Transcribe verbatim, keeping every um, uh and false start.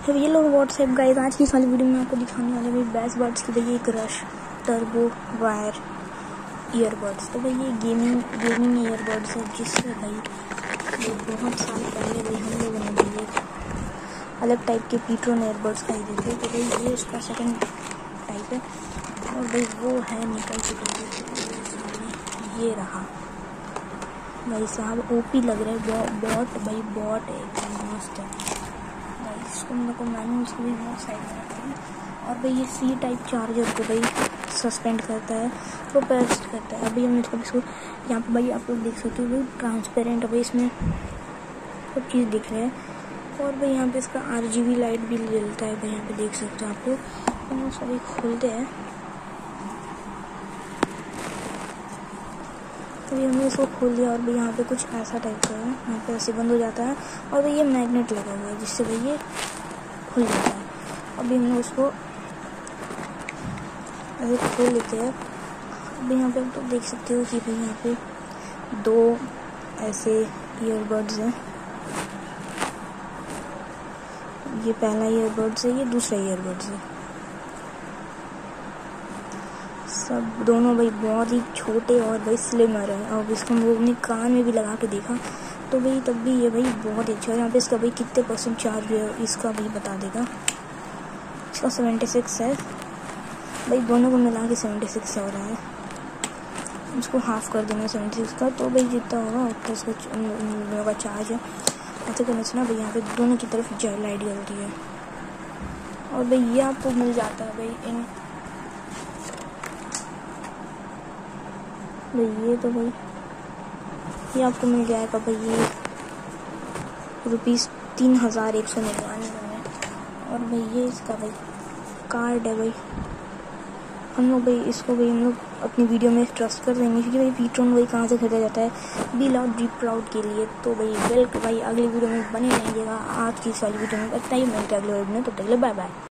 तो ये लोग व्हाट्सएप गाइस, आज की सारी वीडियो में आपको दिखाने वाले भाई बेस्ट बर्ड्स की भाई एक रश टर्बो वायर ईयरबड्स। तो भाई ये गेमिंग गेमिंग ईयरबड्स है, जिससे भाई ये बहुत साल पहले भाई हम लोगों ने भाई अलग टाइप के पीट्रोन ईयरबड्स खरीदे थे। तो भाई ये उसका सेकंड टाइप है और भाई वो है निकल चुके, ये रहा भाई साहब। ओपी लग रहा है, बॉट भाई बॉट है, एकदम मस्त है भाई। इसको हम लोग को मैनुअल उसको भी बहुत साइड में रखते हैं। और भाई ये सी टाइप चार्जर को भाई सस्पेंड करता है, प्रोपेस्ट करता है। अभी हम इसको इसको यहाँ पे भाई आप लोग देख सकते हो भाई ट्रांसपेरेंट भाई इसमें सब चीज़ दिख रहा है। और भाई यहाँ पे इसका आर जी बी लाइट भी जलता है भाई, यहाँ पे देख सकते हो आप लोग। हम उसको भाई खोलते हैं तो ये हमने इसको खोल दिया और भाई यहाँ पे कुछ ऐसा टाइप का है, यहाँ पे ऐसे बंद हो जाता है। और भाई ये मैग्नेट लगा हुआ है जिससे भाई ये खुल जाता है। अभी हम लोग उसको ऐसे खोल लेते हैं। अभी यहाँ पे आप तो देख सकते हो कि भाई यहाँ पे दो ऐसे ईयरबड्स हैं, ये पहला ईयरबड्स है, ये दूसरा ईयरबड्स है। सब दोनों भाई बहुत ही छोटे और भाई स्लिमर है। और इसको हम लोग ने कान में भी लगा के देखा तो भाई तब भी ये भाई बहुत ही अच्छा है। यहाँ पे इसका भाई कितने परसेंट चार्ज है इसका भाई बता देगा। इसका सेवेंटी सिक्स है भाई, दोनों को मिला के सेवेंटी सिक्स हो रहा है। इसको हाफ कर देंगे सेवेंटी सिक्स का, तो भाई जितना होगा उतना इसका का चार्ज है। ऐसे करने से ना भाई यहाँ पे दोनों की तरफ लाइट जलती है। और भाई ये आपको मिल जाता है भाई इन भाई ये तो भाई ये आपको मिल जाएगा भाई ये रुपीज़ तीन हज़ार एक सौ निन्यानवे में। और भाई ये इसका भाई कार्ड है भाई। हम लोग भाई इसको भाई हम लोग अपनी वीडियो में ट्रस्ट कर देंगे, क्योंकि भाई पीट्रोन भाई कहाँ से खरीदा जाता है, बी लाउड बी प्राउड के लिए। तो भाई बिल्कुल भाई अगली वीडियो में बने रहिएगा। आज की सारी वीडियो में इतना ही, मिलते हैं अगले वीडियो में, तो तब तक के लिए बाय बाय।